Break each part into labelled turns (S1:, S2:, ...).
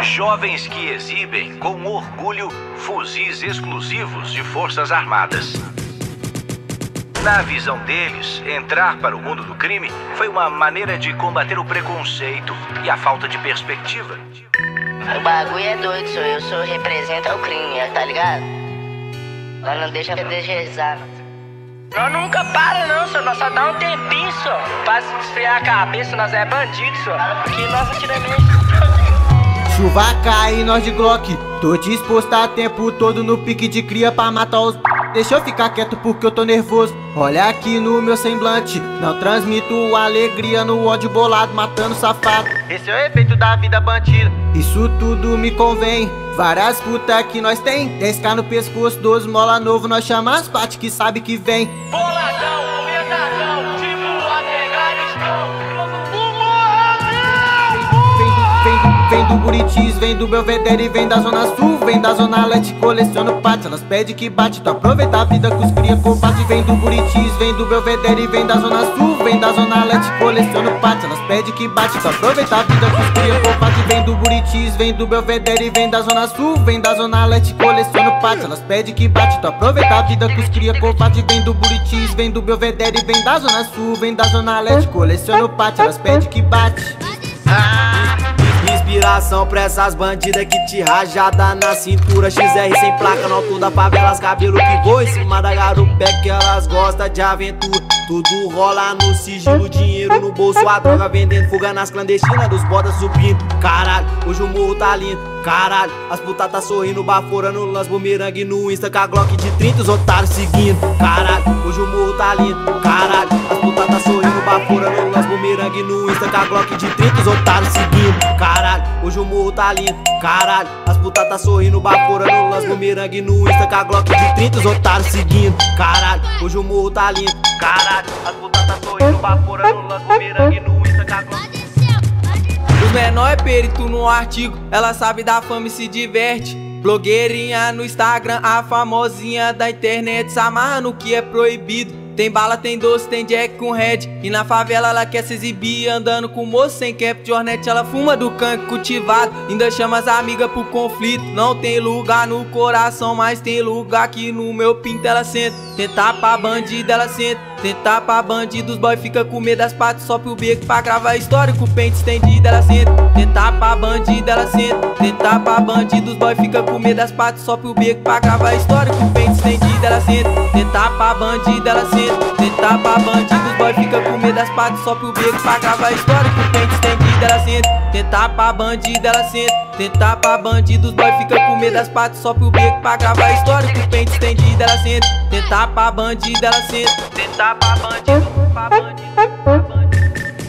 S1: Jovens que exibem com orgulho fuzis exclusivos de Forças Armadas. Na visão deles, entrar para o mundo do crime foi uma maneira de combater o preconceito e a falta de perspectiva.
S2: O bagulho é doido, eu representa o crime, tá ligado? Nós não deixa deslizar.
S3: Nós nunca para não, senhor. Nós só dá um tempinho, só. Pra esfriar a cabeça, nós é bandido, só. Que nós atiramos.
S4: Chuva cai, nós de Glock. Tô disposto a tempo todo no pique de cria pra matar os... Deixa eu ficar quieto porque eu tô nervoso. Olha aqui no meu semblante, não transmito alegria no ódio bolado, matando safado. Esse é o efeito da vida bandida. Isso tudo me convém. Várias putas que nós tem, 10k no pescoço, 12 mola novo, nós chama as pates que sabe que vem.
S3: Boladão, pesadão, tipo a
S4: Vem do Buritis, vem do Belvedere, vem da Zona Sul, vem da Zona Leste, coleciono pates. Elas pedem que bate, tu aproveita a vida que os cria combate. Vem do Buritis, vem do Belvedere, vem da Zona Sul, vem da Zona Leste, coleciono pates. Elas pedem que bate, tu aproveita a vida que os cria combate. Vem do Buritis, vem do Belvedere, vem da Zona Sul, vem da Zona Leste, coleciono pates. Elas pedem que bate, tu aproveita a vida que os cria combate. Vem do Buritis, vem do Belvedere, vem da Zona Sul, vem da Zona Leste, coleciono pates. Elas pedem que bate.
S5: Inspiração pra essas bandidas que te rajada na cintura. XR sem placa no alto da favela, cabelo que voa em cima da garupé, que elas gostam de aventura. Tudo rola no sigilo, dinheiro no bolso, a droga vendendo, fuga nas clandestinas, dos botas subindo. Caralho, hoje o morro tá lindo. Caralho, as putas tá sorrindo, bafora no lance, bumerangue no Insta, com a Glock de 30, os otários seguindo. Caralho, hoje o morro tá lindo. Caralho, as putas tá sorrindo, bafora no lance, bumerangue no Insta, com a Glock de 30, os otários seguindo. Caralho, hoje o morro tá lindo. Caralho, as putas tá sorrindo, bafora no lance, bumerangue no Insta, com a Glock de 30, os otários seguindo. Caralho, hoje o morro tá lindo. Caralho, as putas tá sorrindo, bafora no lance, bumerangue no Insta, com a Glock.
S6: Os menor é perito no artigo, ela sabe da fama e se diverte. Blogueirinha no Instagram, a famosinha da internet, se amarra no que é proibido. Tem bala, tem doce, tem jack com red. E na favela ela quer se exibir, andando com moço sem cap de hornet. Ela fuma do canque cultivado, ainda chama as amigas pro conflito. Não tem lugar no coração, mas tem lugar que no meu pinto ela senta. Tentar pra bandido ela senta, tentar pra bandido os boy fica com medo das patas. Só pro beco pra gravar história com o pente estendido ela senta. Tentar pra bandido ela senta, tentar pra bandido os boy fica com medo das patas. Só pro beco pra gravar história com o pente estendido ela senta. Tentar pra bandido ela senta, tentar pra bandido os boy fica com medo das patas. Só pro beco pra gravar história com o pente estendido ela senta. Tentar pra bandido ela senta, tentar pra bandido os boy fica com medo das patas. Só pro beco pra gravar história com o pente estendido ela senta. Tentar pra bandido ela senta, tentar pra bandido, pra bandido, pra bandido.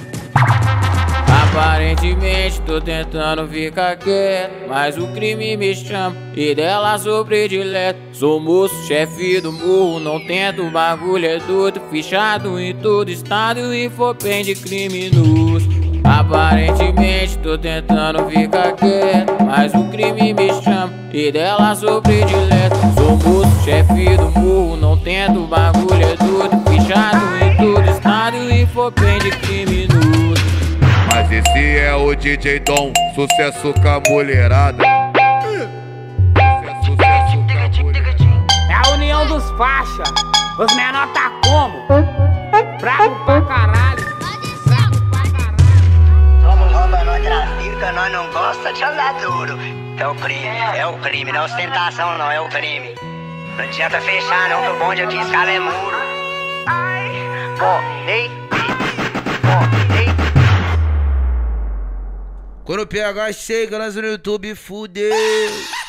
S7: Aparentemente tô tentando ficar quieto, mas o crime me chama e dela sou predileto. Sou moço, chefe do morro, não tento, o bagulho é doido. Fichado em todo estado e for bem de criminoso. Aparentemente tô tentando ficar quieto, mas o crime me chama e dela sou predileto. Sou moço, chefe do morro, não tento, o bagulho é doido. Fichado em todo estado e for bem de criminoso.
S8: Mas esse é o DJ Dom, sucesso com a mulherada. Sucesso com a mulherada.
S3: É a união dos faixa. Os menor tá como? Bravo pra caralho. Bravo pra caralho.
S2: Somos rouba, nós trafica, nós não gosta de andar duro. É o crime, não é ostentação não, é o crime. Não adianta fechar não, que o bonde aqui escala é muro.
S9: Quando o PH chega, nós no YouTube, fudeu.